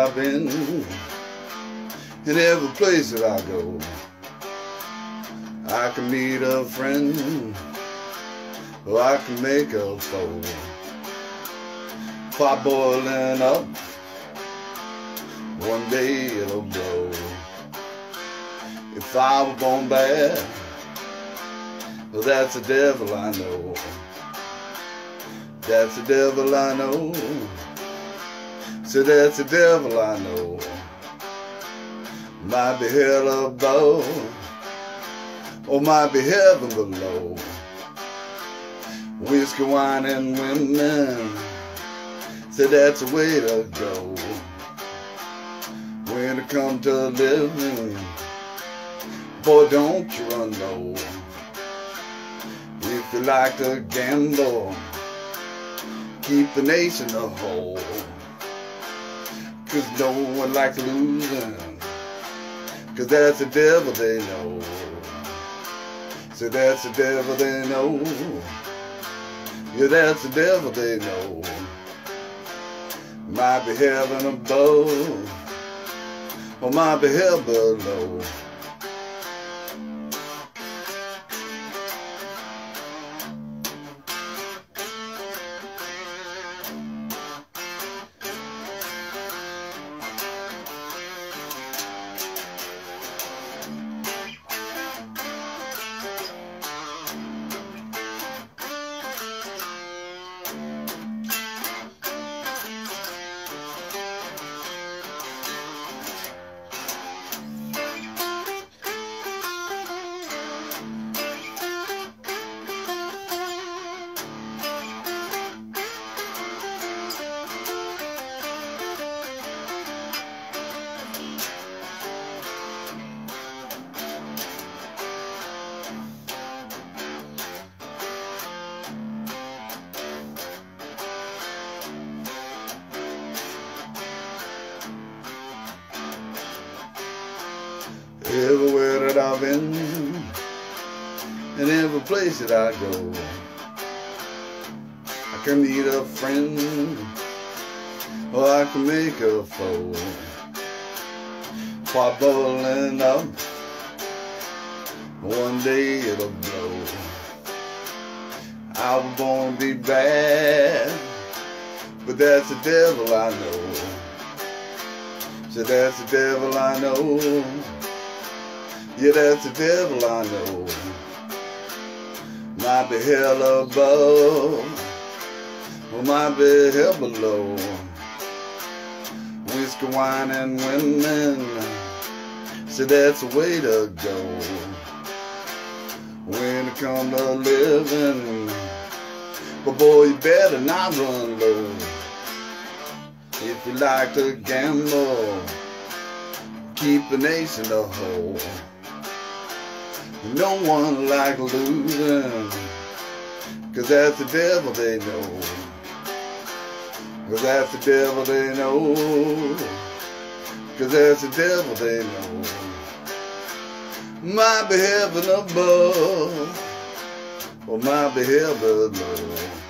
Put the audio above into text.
I've been, in every place that I go, I can meet a friend, or I can make a foe. Pot boiling up, one day it'll blow. If I were born bad, well, that's the devil I know. That's the devil I know. So that's the devil I know. Might be hell above, or might be heaven below. Whiskey, wine, and women, so that's the way to go. When it comes to living, boy, don't you run low. If you like to gamble, keep the nation a whole. 'Cause no one likes losing, 'cause that's the devil they know. So that's the devil they know. Yeah, that's the devil they know. Might be heaven above, or might be hell below. Everywhere that I've been, and every place that I go, I can meet a friend, or I can make a foe. Pot boiling up, one day it'll blow. I was born to be bad, but that's the devil I know. So that's the devil I know. Yeah, that's the devil I know. Might be hell above, or might be hell below. Whiskey, wine, and women, so that's the way to go. When it comes to living, but boy, you better not run low. If you like to gamble, keep the nation a whole. No one like losing, 'cause that's the devil they know. 'Cause that's the devil they know. 'Cause that's the devil they know. Might be heaven above, or might be hell below.